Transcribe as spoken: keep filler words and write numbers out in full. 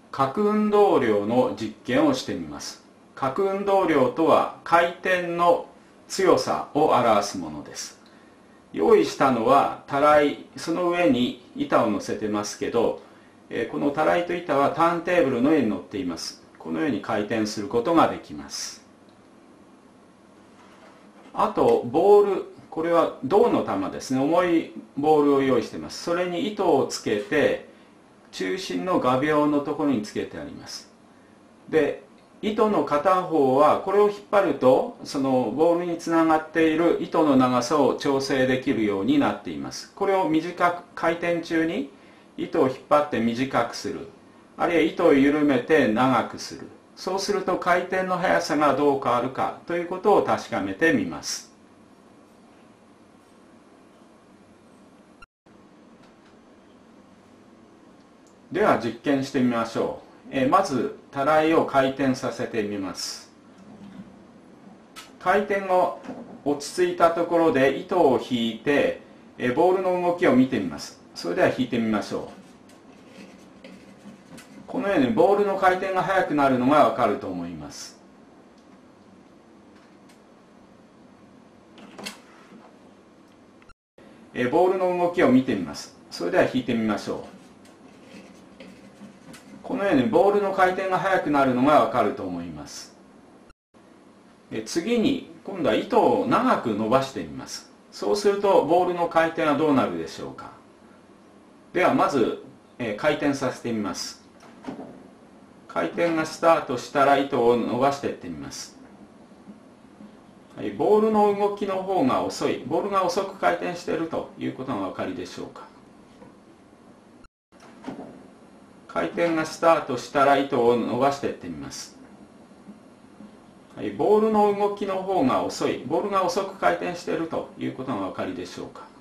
角運動量の実験をしてみます。角運動量とは回転の強さを表すものです。用意したのはたらい、その上に板を乗せてますけど、このたらいと板はターンテーブルの上に乗っています。このように回転することができます。あとボール、これは銅の球ですね。重いボールを用意しています。それに糸をつけて中心の画鋲のところにつけてあります。で、糸の片方はこれを引っ張るとそのボールにつながっている糸の長さを調整できるようになっています。これを短く、回転中に糸を引っ張って短くする、あるいは糸を緩めて長くする、そうすると回転の速さがどう変わるかということを確かめてみます。では実験してみましょう。えまずたらいを回転させてみます。回転が落ち着いたところで糸を引いてえボールの動きを見てみます。それでは引いてみましょう。このようにボールの回転が速くなるのがわかると思います。えボールの動きを見てみます。それでは引いてみましょう。このようにボールの回転が速くなるのがわかると思います。え次に今度は糸を長く伸ばしてみます。そうするとボールの回転はどうなるでしょうか。ではまずえ回転させてみます。回転がスタートしたら糸を伸ばしていってみます。はい、ボールの動きの方が遅い、ボールが遅く回転しているということがお分かりでしょうか。回転がスタートしたら糸を伸ばしていってみます。はい、ボールの動きの方が遅い、ボールが遅く回転しているということがお分かりでしょうか。